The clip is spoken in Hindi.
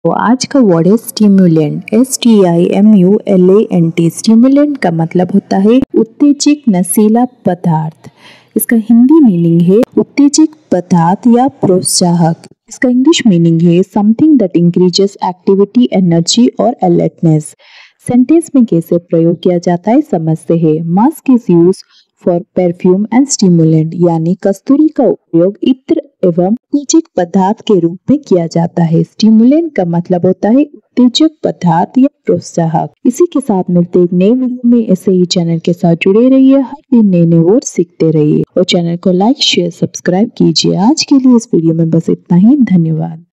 तो आज का वर्ड है स्टिमुलेंट। STIMULANT। स्टिमुलेंट का मतलब होता है उत्तेजक नशीला पदार्थ। इसका हिंदी मीनिंग है उत्तेजक पदार्थ या प्रोत्साहक। इसका इंग्लिश मीनिंग है something that increases activity, energy और अलर्टनेस। सेंटेंस में कैसे प्रयोग किया जाता है समझते हैं। Musk is use for perfume and stimulant, यानी कस्तूरी का उपयोग इत्र एवं उत्तेजक पदार्थ के रूप में किया जाता है। स्टिमुलेंट का मतलब होता है उत्तेजक पदार्थ या प्रोत्साहक। इसी के साथ मिलते एक नए वीडियो में। ऐसे ही चैनल के साथ जुड़े रहिए, हर दिन नए नए वर्ड सीखते रहिए और चैनल को लाइक शेयर सब्सक्राइब कीजिए। आज के लिए इस वीडियो में बस इतना ही। धन्यवाद।